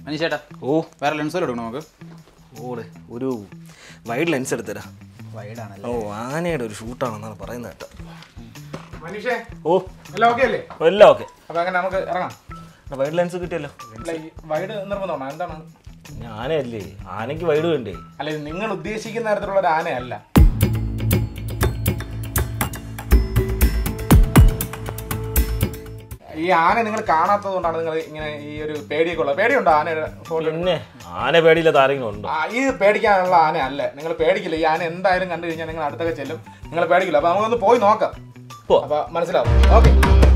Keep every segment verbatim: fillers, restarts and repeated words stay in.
മനീഷേട്ടാ ഓ വേറെ ലെൻസ് എടുക്കണം നമുക്ക്. ഓടെ ഒരു വൈഡ് ലെൻസ് എടുത്തരാ. വൈഡാണല്ലോ. ഓ ആനയുടെ ഒരു ഷൂട്ടാണെന്നാണ് പറയുന്നത് കേട്ടോ. മനീഷേ ഓ എല്ലാം ഓക്കെ അല്ലേ? എല്ലാം ഓക്കെ. അപ്പൊ അങ്ങനെ നമുക്ക് ഇറങ്ങാം. വൈഡ് ലെൻസ് കിട്ടിയല്ലോ. വൈഡ് നിർബന്ധമാണോ? എന്താണ്? ആനയല്ലേ, ആനയ്ക്ക് വൈഡ് വേണ്ടേ? അല്ലെ നിങ്ങൾ ഉദ്ദേശിക്കുന്ന തരത്തിലുള്ള ഒരു ആനയല്ല. ഈ ആന നിങ്ങൾ കാണാത്തത് കൊണ്ടാണ് നിങ്ങൾ ഇങ്ങനെ ഈ ഒരു പേടിയൊക്കെ ഉള്ളത്. പേടിയുണ്ടോ ആനയുടെ ഫോട്ടോ? പിന്നെ ആന പേടിയില്ലാത്ത ആരെങ്കിലും ഉണ്ടോ? ഈ പേടിക്കാനുള്ള ആന അല്ല. നിങ്ങൾ പേടിക്കില്ല. ഈ ആന എന്തായാലും കണ്ടു കഴിഞ്ഞാൽ നിങ്ങൾ അടുത്തൊക്കെ ചെല്ലും. നിങ്ങൾ പേടിക്കില്ല. അപ്പൊ നമുക്കൊന്ന് പോയി നോക്കാം. അപ്പൊ മനസ്സിലാവും. ഓക്കെ.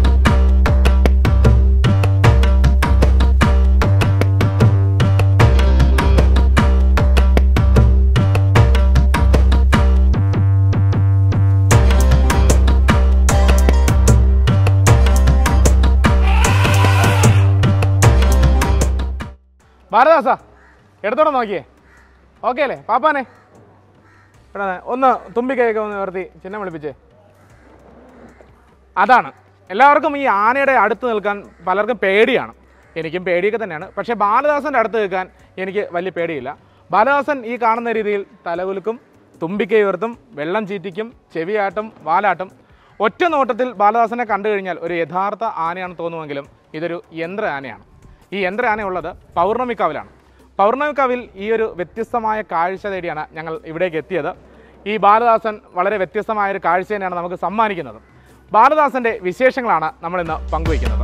ഭാരദാസാ എടുത്തോടെ നോക്കിയേ. ഓക്കെ അല്ലേ പാപ്പാനെ? എടാ ഒന്ന് തുമ്പിക്കൈയൊക്കെ ഒന്ന് നിർത്തി ചിഹ്നം വിളിപ്പിച്ചേ. അതാണ് എല്ലാവർക്കും ഈ ആനയുടെ അടുത്ത് നിൽക്കാൻ പലർക്കും പേടിയാണ്. എനിക്കും പേടിയൊക്കെ തന്നെയാണ്. പക്ഷേ ബാലദാസൻ്റെ അടുത്ത് നിൽക്കാൻ എനിക്ക് വലിയ പേടിയില്ല. ബാലദാസൻ ഈ കാണുന്ന രീതിയിൽ തലകുലുക്കും, തുമ്പിക്കൈ ഉയർത്തും, വെള്ളം ചീറ്റിക്കും, ചെവിയാട്ടും, വാലാട്ടും. ഒറ്റ നോട്ടത്തിൽ ബാലദാസനെ കണ്ടു കഴിഞ്ഞാൽ ഒരു യഥാർത്ഥ ആനയാണ് തോന്നുമെങ്കിലും ഇതൊരു യന്ത്ര ആനയാണ്. ഈ യന്ത്ര ആന ഉള്ളത് പൗർണമിക്കാവിലാണ്. പൗർണമിക്കാവിൽ ഈ ഒരു വ്യത്യസ്തമായ കാഴ്ച തേടിയാണ് ഞങ്ങൾ ഇവിടേക്ക് എത്തിയത്. ഈ ബാലദാസൻ വളരെ വ്യത്യസ്തമായൊരു കാഴ്ച തന്നെയാണ് നമുക്ക് സമ്മാനിക്കുന്നത്. ബാലദാസൻ്റെ വിശേഷങ്ങളാണ് നമ്മളിന്ന് പങ്കുവയ്ക്കുന്നത്.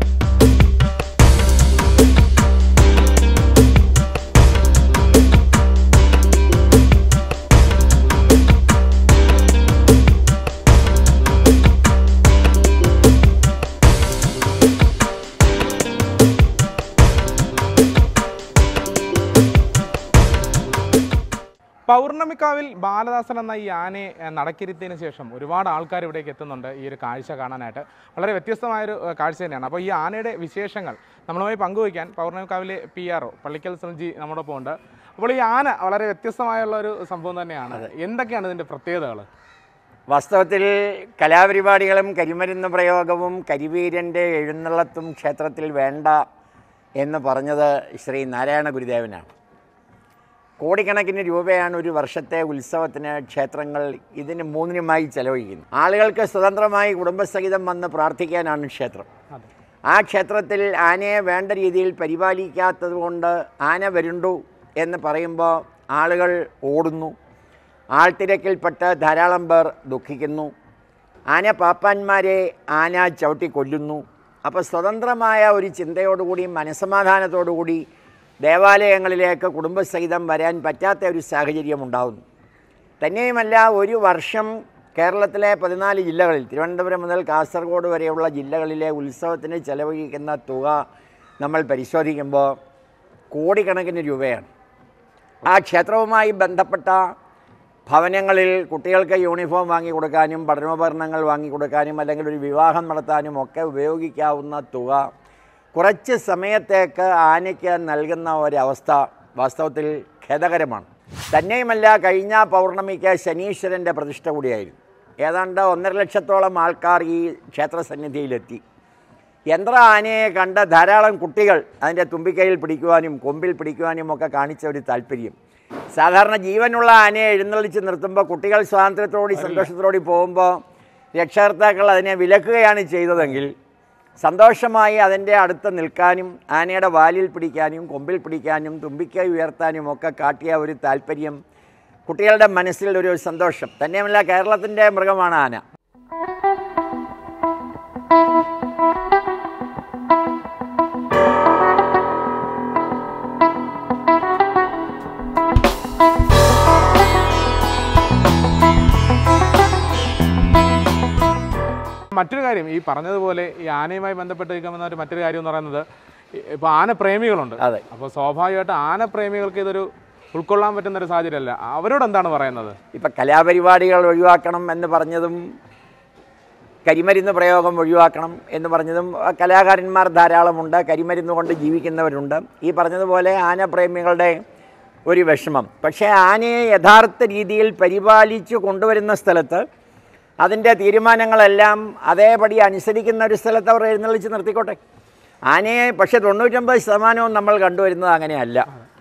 പൗർണമിക്കാവിൽ ബാലദാസൻ എന്ന ഈ ആനയെ നടക്കിരുത്തിയതിന് ശേഷം ഒരുപാട് ആൾക്കാർ ഇവിടേക്ക് എത്തുന്നുണ്ട് ഈ ഒരു കാഴ്ച കാണാനായിട്ട്. വളരെ വ്യത്യസ്തമായൊരു കാഴ്ച തന്നെയാണ്. അപ്പോൾ ഈ ആനയുടെ വിശേഷങ്ങൾ നമ്മളുമായി പങ്കുവയ്ക്കാൻ പൗർണമിക്കാവിലെ P R O Pallikkal Sunilji നമ്മോടൊപ്പം ഉണ്ട്. അപ്പോൾ ഈ ആന വളരെ വ്യത്യസ്തമായുള്ള ഒരു സംഭവം തന്നെയാണ്. എന്തൊക്കെയാണ് ഇതിൻ്റെ പ്രത്യേകതകൾ? വാസ്തവത്തിൽ കലാപരിപാടികളും കരിമരുന്ന് പ്രയോഗവും കരിവീരൻ്റെ എഴുന്നള്ളത്തും ക്ഷേത്രത്തിൽ വേണ്ട എന്ന് പറഞ്ഞത് ശ്രീ നാരായണ ഗുരുദേവനാണ്. കോടിക്കണക്കിന് രൂപയാണ് ഒരു വർഷത്തെ ഉത്സവത്തിന് ക്ഷേത്രങ്ങൾ ഇതിന് മൂന്നിനുമായി ചെലവഴിക്കുന്നത്. ആളുകൾക്ക് സ്വതന്ത്രമായി കുടുംബസഹിതം വന്ന് പ്രാർത്ഥിക്കാനാണ് ക്ഷേത്രം. ആ ക്ഷേത്രത്തിൽ ആനയെ വേണ്ട രീതിയിൽ പരിപാലിക്കാത്തത് കൊണ്ട് ആന വരുണ്ടു എന്ന് പറയുമ്പോൾ ആളുകൾ ഓടുന്നു. ആൾത്തിരക്കിൽപ്പെട്ട് ധാരാളം പേർ ദുഃഖിക്കുന്നു. ആന പാപ്പാന്മാരെ ആന ചവിട്ടി കൊല്ലുന്നു. അപ്പോൾ സ്വതന്ത്രമായ ഒരു ചിന്തയോടുകൂടി മനസ്സമാധാനത്തോടുകൂടി ദേവാലയങ്ങളിലേക്ക് കുടുംബസഹിതം വരാൻ പറ്റാത്ത ഒരു സാഹചര്യം ഉണ്ടാകുന്നു. തന്നെയുമല്ല, ഒരു വർഷം കേരളത്തിലെ പതിനാല് ജില്ലകളിൽ തിരുവനന്തപുരം മുതൽ കാസർഗോഡ് വരെയുള്ള ജില്ലകളിലെ ഉത്സവത്തിന് ചെലവഴിക്കുന്ന തുക നമ്മൾ പരിശോധിക്കുമ്പോൾ കോടിക്കണക്കിന് രൂപയാണ്. ആ ക്ഷേത്രവുമായി ബന്ധപ്പെട്ട ഭവനങ്ങളിൽ കുട്ടികൾക്ക് യൂണിഫോം വാങ്ങിക്കൊടുക്കാനും പഠനോപകരണങ്ങൾ വാങ്ങിക്കൊടുക്കാനും അല്ലെങ്കിൽ ഒരു വിവാഹം നടത്താനും ഒക്കെ ഉപയോഗിക്കാവുന്ന തുക കുറച്ച് സമയത്തേക്ക് ആനയ്ക്ക് നൽകുന്ന ഒരവസ്ഥ വാസ്തവത്തിൽ ഖേദകരമാണ്. തന്നെയുമല്ല, കഴിഞ്ഞ പൗർണമിക്ക് ശനീശ്വരൻ്റെ പ്രതിഷ്ഠ കൂടിയായിരുന്നു. ഏതാണ്ട് ഒന്നര ലക്ഷത്തോളം ആൾക്കാർ ഈ ക്ഷേത്രസന്നിധിയിലെത്തി. യന്ത്ര ആനയെ കണ്ട ധാരാളം കുട്ടികൾ അതിൻ്റെ തുമ്പിക്കൈയിൽ പിടിക്കുവാനും കൊമ്പിൽ പിടിക്കുവാനും ഒക്കെ കാണിച്ച ഒരു താല്പര്യം. സാധാരണ ജീവനുള്ള ആനയെ എഴുന്നള്ളിച്ച് നിർത്തുമ്പോൾ കുട്ടികൾ സ്വാതന്ത്ര്യത്തോടെ സന്തോഷത്തോടെ പോകുമ്പോൾ രക്ഷകർത്താക്കൾ അതിനെ വിലക്കുകയാണ് ചെയ്തതെങ്കിൽ സന്തോഷമായി അതിൻ്റെ അടുത്ത് നിൽക്കാനും ആനയുടെ വാലിൽ പിടിക്കാനും കൊമ്പിൽ പിടിക്കാനും തുമ്പിക്കൈ ഉയർത്താനും ഒക്കെ കാട്ടിയ ഒരു താല്പര്യം, കുട്ടികളുടെ മനസ്സിൽ ഒരു സന്തോഷം. തന്നെയുമല്ല, കേരളത്തിൻ്റെ മൃഗമാണ് ആന. മറ്റൊരു കാര്യം, ഈ പറഞ്ഞതുപോലെ ഈ ആനയുമായി ബന്ധപ്പെട്ട് നിൽക്കുന്ന ഒരു മറ്റൊരു കാര്യം എന്ന് പറയുന്നത്, ഇപ്പോൾ ആനപ്രേമികളുണ്ട്. അതെ. അപ്പോൾ സ്വാഭാവികമായിട്ട് ആനപ്രേമികൾക്ക് ഇതൊരു ഉൾക്കൊള്ളാൻ പറ്റുന്ന ഒരു സാഹചര്യമല്ല. അവരോട് എന്താണ് പറയുന്നത്? ഇപ്പം കലാപരിപാടികൾ ഒഴിവാക്കണം എന്ന് പറഞ്ഞതും കരിമരുന്ന് പ്രയോഗം ഒഴിവാക്കണം എന്ന് പറഞ്ഞതും കലാകാരന്മാർ ധാരാളമുണ്ട്, കരിമരുന്ന് കൊണ്ട് ജീവിക്കുന്നവരുണ്ട്. ഈ പറഞ്ഞതുപോലെ ആനപ്രേമികളുടെ ഒരു വിഷമം. പക്ഷേ ആനയെ യഥാർത്ഥ രീതിയിൽ പരിപാലിച്ചു കൊണ്ടുവരുന്ന സ്ഥലത്ത് അതിൻ്റെ തീരുമാനങ്ങളെല്ലാം അതേപടി അനുസരിക്കുന്ന ഒരു സ്ഥലത്ത് അവർ എഴുന്നള്ളിച്ച് നിർത്തിക്കോട്ടെ. ആനയെ പക്ഷേ തൊണ്ണൂറ്റൊമ്പത് ശതമാനവും നമ്മൾ കണ്ടുവരുന്നത് അങ്ങനെയല്ല.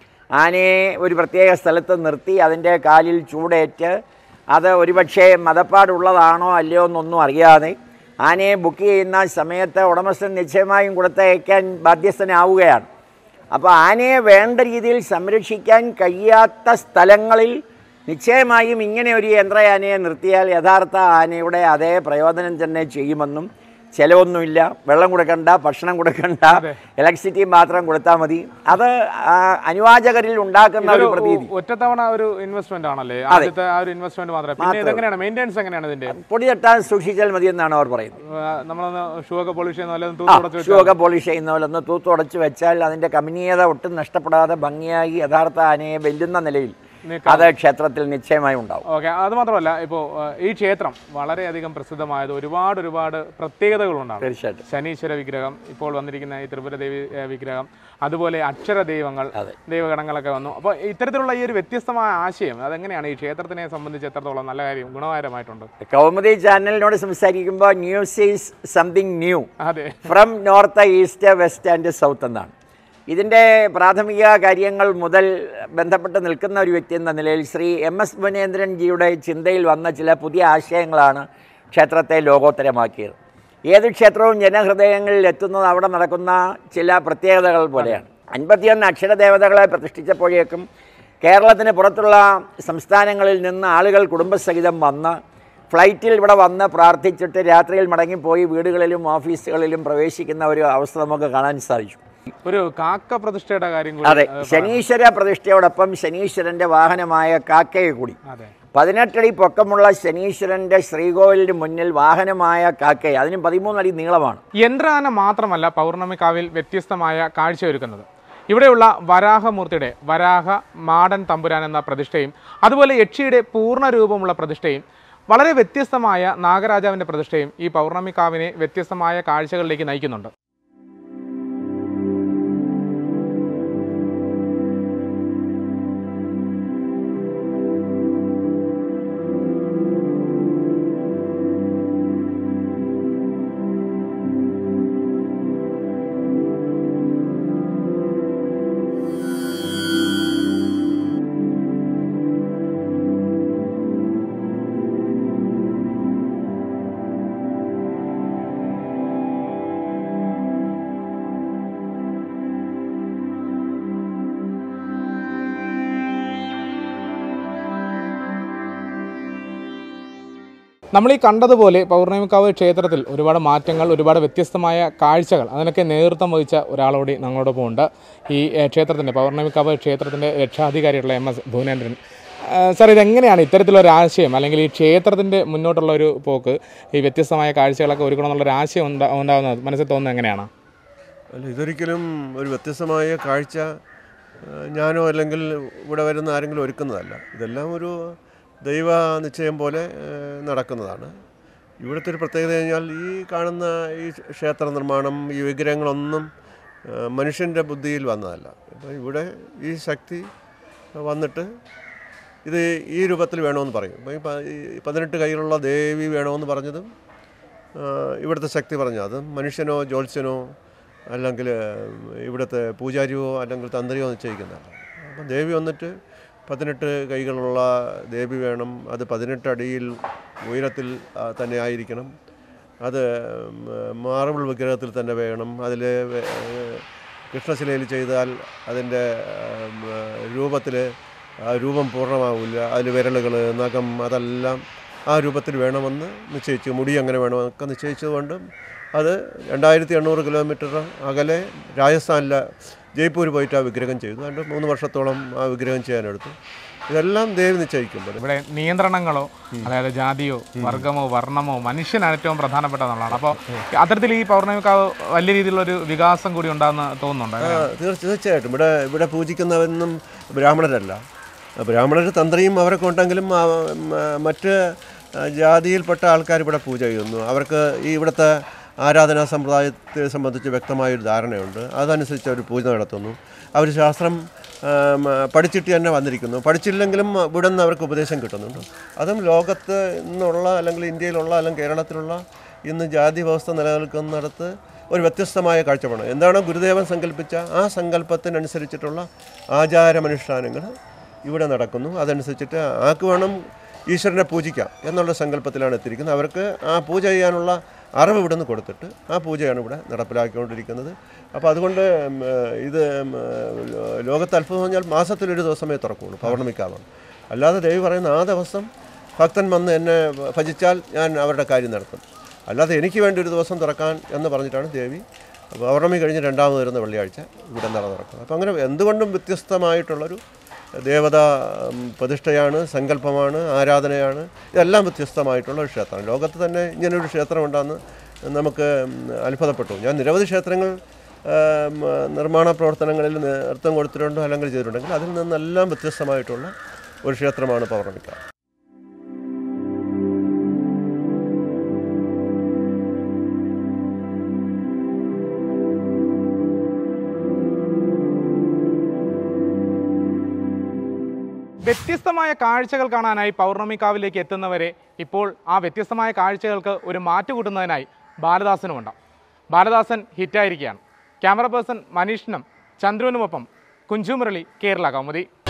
ആനയെ ഒരു പ്രത്യേക സ്ഥലത്ത് നിർത്തി അതിൻ്റെ കാലിൽ ചൂടേറ്റ് അത് ഒരുപക്ഷെ മതപ്പാടുള്ളതാണോ അല്ലയോ എന്നൊന്നും അറിയാതെ ആനയെ ബുക്ക് ചെയ്യുന്ന സമയത്ത് ഉടമസ്ഥൻ നിശ്ചയമായും കൊടുത്തയക്കാൻ ബാധ്യസ്ഥനാവുകയാണ്. അപ്പോൾ ആനയെ വേണ്ട രീതിയിൽ സംരക്ഷിക്കാൻ കഴിയാത്ത സ്ഥലങ്ങളിൽ നിശ്ചയമായും ഇങ്ങനെ ഒരു യന്ത്രയാനയെ നിർത്തിയാൽ യഥാർത്ഥ ആനയുടെ അതേ പ്രയോജനം തന്നെ ചെയ്യുമെന്നും ചിലവൊന്നുമില്ല, വെള്ളം കൊടുക്കണ്ട, ഭക്ഷണം കൊടുക്കണ്ട, ഇലക്ട്രിസിറ്റി മാത്രം കൊടുത്താൽ മതി. അത് അനുവാചകരിൽ ഉണ്ടാക്കുന്ന ഒരു പ്രതീതി. ഒറ്റത്തവണ ഒരു ഇൻവെസ്റ്റ്മെന്റ് ആണല്ലേ, ആദ്യത്തെ ആ ഒരു ഇൻവെസ്റ്റ്മെന്റ് മാത്രമേ. പിന്നെ ഇതെങ്ങനെയാണ് മെയിൻ്റെനൻസ് എങ്ങനെയാണ് ഇതിന്റെ? പൊടി തട്ടാൻ സൂക്ഷിച്ചാൽ മതി എന്നാണ് അവർ പറയുന്നത്. നമ്മളൊന്ന് ഷൂ ഒക്കെ പോളിഷ് ചെയ്യുന്ന ഷൂ ഒക്കെ പോളിഷ് ചെയ്യുന്ന പോലെ ഒന്ന് തൂത്തുടച്ച് വെച്ചാൽ അതിന്റെ കമനീയത ഒട്ടും നഷ്ടപ്പെടാതെ ഭംഗിയായി യഥാർത്ഥ ആനയെ വെല്ലുന്ന നിലയിൽ അത് ക്ഷേത്രത്തിൽ നിശ്ചയമായി ഉണ്ടാവും. ഓക്കെ, അത് മാത്രമല്ല ഇപ്പോൾ ഈ ക്ഷേത്രം വളരെയധികം പ്രസിദ്ധമായത് ഒരുപാട് ഒരുപാട് പ്രത്യേകതകളുണ്ടാകും. തീർച്ചയായിട്ടും ശനീശ്വര വിഗ്രഹം, ഇപ്പോൾ വന്നിരിക്കുന്ന ഈ ത്രിപുര ദേവി വിഗ്രഹം, അതുപോലെ അക്ഷര ദൈവങ്ങൾ, ദൈവഗണങ്ങളൊക്കെ വന്നു. അപ്പോൾ ഇത്തരത്തിലുള്ള ഈ ഒരു വ്യത്യസ്തമായ ആശയം അതെങ്ങനെയാണ് ഈ ക്ഷേത്രത്തിനെ സംബന്ധിച്ച് എത്രത്തോളം നല്ല കാര്യം ഗുണകരമായിട്ടുണ്ട്? കൗമുദി ചാനലിനോട് സംസാരിക്കുമ്പോൾ ന്യൂസ് ഈസ് സംതിങ് ന്യൂ അതെ from north, east, west and south എന്നാണ്. ഇതിൻ്റെ പ്രാഥമിക കാര്യങ്ങൾ മുതൽ ബന്ധപ്പെട്ട് നിൽക്കുന്ന ഒരു വ്യക്തി എന്ന നിലയിൽ ശ്രീ എം എസ് മുനേന്ദ്രൻ ജിയുടെ ചിന്തയിൽ വന്ന ചില പുതിയ ആശയങ്ങളാണ് ക്ഷേത്രത്തെ ലോകോത്തരമാക്കിയത്. ഏത് ക്ഷേത്രവും ജനഹൃദയങ്ങളിൽ എത്തുന്നത് അവിടെ നടക്കുന്ന ചില പ്രത്യേകതകൾ പോലെയാണ്. അൻപത്തിയൊന്ന് അക്ഷരദേവതകളെ പ്രതിഷ്ഠിച്ചപ്പോഴേക്കും കേരളത്തിന് പുറത്തുള്ള സംസ്ഥാനങ്ങളിൽ നിന്ന് ആളുകൾ കുടുംബസഹിതം വന്ന് ഫ്ലൈറ്റിൽ ഇവിടെ വന്ന് പ്രാർത്ഥിച്ചിട്ട് രാത്രിയിൽ മടങ്ങിപ്പോയി വീടുകളിലും ഓഫീസുകളിലും പ്രവേശിക്കുന്ന ഒരു അവസ്ഥ നമുക്ക് കാണാൻ സാധിച്ചു. ഒരു കാക്ക പ്രതിഷ്ഠയുടെ കാര്യം കൂടി. അതെ, ശനീശ്വര പ്രതിഷ്ഠയോടൊപ്പം ശനീശ്വരന്റെ വാഹനമായ കാക്കയെ കൂടി. പതിനെട്ടടി പൊക്കമുള്ള ശനീശ്വരന്റെ ശ്രീകോവിലിന് മുന്നിൽ വാഹനമായ കാക്കയെ, അതിന് പതിമൂന്നടി നീളമാണ്. യന്ത്രാന മാത്രമല്ല പൗർണമിക്കാവിൽ വ്യത്യസ്തമായ കാഴ്ചയൊരുക്കുന്നത്. ഇവിടെയുള്ള വരാഹമൂർത്തിയുടെ വരാഹ മാടൻ തമ്പുരാൻ എന്ന പ്രതിഷ്ഠയും അതുപോലെ യക്ഷിയുടെ പൂർണ്ണ രൂപമുള്ള പ്രതിഷ്ഠയും വളരെ വ്യത്യസ്തമായ നാഗരാജാവിൻ്റെ പ്രതിഷ്ഠയും ഈ പൗർണമിക്കാവിനെ വ്യത്യസ്തമായ കാഴ്ചകളിലേക്ക് നയിക്കുന്നുണ്ട്. നമ്മൾ ഈ കണ്ടതുപോലെ പൗർണമിക്കാവ് ക്ഷേത്രത്തിൽ ഒരുപാട് മാറ്റങ്ങൾ, ഒരുപാട് വ്യത്യസ്തമായ കാഴ്ചകൾ, അതിനൊക്കെ നേതൃത്വം വഹിച്ച ഒരാളോട് ഞങ്ങളോടൊപ്പം ഉണ്ട്. ഈ ക്ഷേത്രത്തിൻ്റെ പൗർണമിക്കാവ് ക്ഷേത്രത്തിൻ്റെ രക്ഷാധികാരിയുള്ള എം എസ് ഭുവനേന്ദ്രൻ സാർ, ഇതെങ്ങനെയാണ് ഇത്തരത്തിലൊരു ആശയം, അല്ലെങ്കിൽ ഈ ക്ഷേത്രത്തിൻ്റെ മുന്നോട്ടുള്ള ഒരു പോക്ക്, ഈ വ്യത്യസ്തമായ കാഴ്ചകളൊക്കെ ഒരുക്കണമെന്നുള്ളൊരു ആശയം ഉണ്ടാ ഉണ്ടാകുന്നത് മനസ്സിൽ തോന്നുന്നത് എങ്ങനെയാണ്? അല്ല, ഇതൊരിക്കലും ഒരു വ്യത്യസ്തമായ കാഴ്ച ഞാനോ അല്ലെങ്കിൽ ഇവിടെ വരുന്ന ആരെങ്കിലും ഒരുക്കുന്നതല്ല. ഇതെല്ലാം ഒരു ദൈവ നിശ്ചയം പോലെ നടക്കുന്നതാണ്. ഇവിടുത്തെ ഒരു പ്രത്യേകത കഴിഞ്ഞാൽ ഈ കാണുന്ന ഈ ക്ഷേത്ര നിർമ്മാണം, ഈ വിഗ്രഹങ്ങളൊന്നും മനുഷ്യൻ്റെ ബുദ്ധിയിൽ വന്നതല്ല. അപ്പോൾ ഇവിടെ ഈ ശക്തി വന്നിട്ട് ഇത് ഈ രൂപത്തിൽ വേണമെന്ന് പറയും. അപ്പോൾ ഈ പതിനെട്ട് കൈയിലുള്ള ദേവി വേണമെന്ന് പറഞ്ഞതും ഇവിടുത്തെ ശക്തി പറഞ്ഞു. അത് മനുഷ്യനോ ജ്യോത്സ്യനോ അല്ലെങ്കിൽ ഇവിടുത്തെ പൂജാരിയോ അല്ലെങ്കിൽ തന്ത്രിയോ നിശ്ചയിക്കുന്നതല്ല. അപ്പം ദേവി വന്നിട്ട് പതിനെട്ട് കൈകളുള്ള ദേവി വേണം, അത് പതിനെട്ട് അടിയിൽ ഉയരത്തിൽ തന്നെ ആയിരിക്കണം, അത് മാർബിൾ വിഗ്രഹത്തിൽ തന്നെ വേണം, അതിൽ കൃഷ്ണശിലയിൽ ചെയ്താൽ അതിൻ്റെ രൂപത്തിൽ ആ രൂപം പൂർണ്ണമാവില്ല, അതിൽ വിരലുകൾ, നഖം അതെല്ലാം ആ രൂപത്തിൽ വേണമെന്ന് നിശ്ചയിച്ചു. മുടി അങ്ങനെ വേണമെന്നൊക്കെ നിശ്ചയിച്ചതുകൊണ്ട് അത് രണ്ടായിരത്തി എണ്ണൂറ് കിലോമീറ്റർ അകലെ രാജസ്ഥാനിലെ ജയ്പൂർ പോയിട്ട് ആ വിഗ്രഹം ചെയ്തു. അതുകൊണ്ട് മൂന്ന് വർഷത്തോളം ആ വിഗ്രഹം ചെയ്യാനെടുത്തു. ഇതെല്ലാം ദേവി നിശ്ചയിക്കുമ്പോൾ ഇവിടെ നിയന്ത്രണങ്ങളോ അതായത് ജാതിയോ വർഗമോ വർണ്ണമോ മനുഷ്യനാണ് ഏറ്റവും പ്രധാനപ്പെട്ടതെന്നുള്ളതാണ്. അപ്പോൾ അത്തരത്തിൽ ഈ പൗർണമിക്കാവ് വലിയ രീതിയിലുള്ളൊരു വികാസം കൂടി ഉണ്ടാകുന്ന തോന്നുന്നുണ്ട്. തീർച്ചയായിട്ടും ഇവിടെ ഇവിടെ പൂജിക്കുന്നവരൊന്നും ബ്രാഹ്മണരല്ല. ബ്രാഹ്മണർ തന്ത്രിയും അവരൊക്കെ ഉണ്ടെങ്കിലും മറ്റ് ജാതിയിൽപ്പെട്ട ആൾക്കാർ ഇവിടെ പൂജ ചെയ്യുന്നു. അവർക്ക് ഈ ഇവിടുത്തെ ആരാധനാ സമ്പ്രദായത്തെ സംബന്ധിച്ച് വ്യക്തമായൊരു ധാരണയുണ്ട്. അതനുസരിച്ച് അവർ പൂജ നടത്തുന്നു. അവർ ശാസ്ത്രം പഠിച്ചിട്ട് തന്നെ വന്നിരിക്കുന്നു. പഠിച്ചില്ലെങ്കിലും ഇവിടെ നിന്ന് അവർക്ക് ഉപദേശം കിട്ടുന്നുണ്ട്. അതും ലോകത്ത് നിന്നുള്ള അല്ലെങ്കിൽ ഇന്ത്യയിലുള്ള അല്ലെങ്കിൽ കേരളത്തിലുള്ള ഇന്ന് ജാതി വ്യവസ്ഥ നിലനിൽക്കുന്നിടത്ത് ഒരു വ്യത്യസ്തമായ കാഴ്ചപ്പാട്. എന്താണോ ഗുരുദേവൻ സങ്കല്പിച്ച ആ സങ്കല്പത്തിനനുസരിച്ചിട്ടുള്ള ആചാരമനുഷ്ഠാനങ്ങൾ ഇവിടെ നടക്കുന്നു. അതനുസരിച്ചിട്ട് ആർക്ക് വേണം ഈശ്വരനെ പൂജിക്കാം എന്നുള്ള സങ്കല്പത്തിലാണ് എത്തിയിരിക്കുന്നത്. അവർക്ക് ആ പൂജ ചെയ്യാനുള്ള അറിവ് ഇവിടെ നിന്ന് കൊടുത്തിട്ട് ആ പൂജയാണ് ഇവിടെ നടപ്പിലാക്കിക്കൊണ്ടിരിക്കുന്നത്. അപ്പോൾ അതുകൊണ്ട് ഇത് ലോകത്ത് അത്ഭുതം പറഞ്ഞാൽ മാസത്തിലൊരു ദിവസമേ തുറക്കുകയുള്ളൂ, പൗർണമിക്കാവാണ്. അല്ലാതെ ദേവി പറയുന്ന ആ ദിവസം ഭക്തൻ വന്ന് എന്നെ ഭജിച്ചാൽ ഞാൻ അവരുടെ കാര്യം നടത്തും. അല്ലാതെ എനിക്ക് വേണ്ടി ഒരു ദിവസം തുറക്കാൻ എന്ന് പറഞ്ഞിട്ടാണ് ദേവി പൗർണമി കഴിഞ്ഞ് രണ്ടാമത് വരുന്ന വെള്ളിയാഴ്ച ഇവിടെ നട തുറക്കുന്നത്. അപ്പോൾ അങ്ങനെ എന്തുകൊണ്ടും വ്യത്യസ്തമായിട്ടുള്ളൊരു ദേവത പ്രതിഷ്ഠയാണ്, സങ്കല്പമാണ്, ആരാധനയാണ്. ഇതെല്ലാം വ്യത്യസ്തമായിട്ടുള്ള ഒരു ക്ഷേത്രമാണ്. ലോകത്ത് തന്നെ ഇങ്ങനൊരു ക്ഷേത്രമുണ്ടെന്ന് നമുക്ക് അത്ഭുതപ്പെട്ടു. ഞാൻ നിരവധി ക്ഷേത്രങ്ങൾ നിർമ്മാണ പ്രവർത്തനങ്ങളിൽ നേതൃത്വം കൊടുത്തിട്ടുണ്ടോ അല്ലെങ്കിൽ ചെയ്തിട്ടുണ്ടെങ്കിൽ അതിൽ നിന്നെല്ലാം വ്യത്യസ്തമായിട്ടുള്ള ഒരു ക്ഷേത്രമാണ് പൗർണമിക്കാവ്. വ്യത്യസ്തമായ കാഴ്ചകൾ കാണാനായി പൗർണമിക്കാവിലേക്ക് എത്തുന്നവരെ ഇപ്പോൾ ആ വ്യത്യസ്തമായ കാഴ്ചകൾക്ക് ഒരു മാറ്റു കൂട്ടുന്നതിനായി ബാലദാസനുമുണ്ടാകും. ബാലദാസൻ ഹിറ്റായിരിക്കുകയാണ്. ക്യാമറ പേഴ്സൺ മനീഷിനും ചന്ദ്രുവിനുമൊപ്പം കുഞ്ചു മുരളി, കേരള കൗമുദി.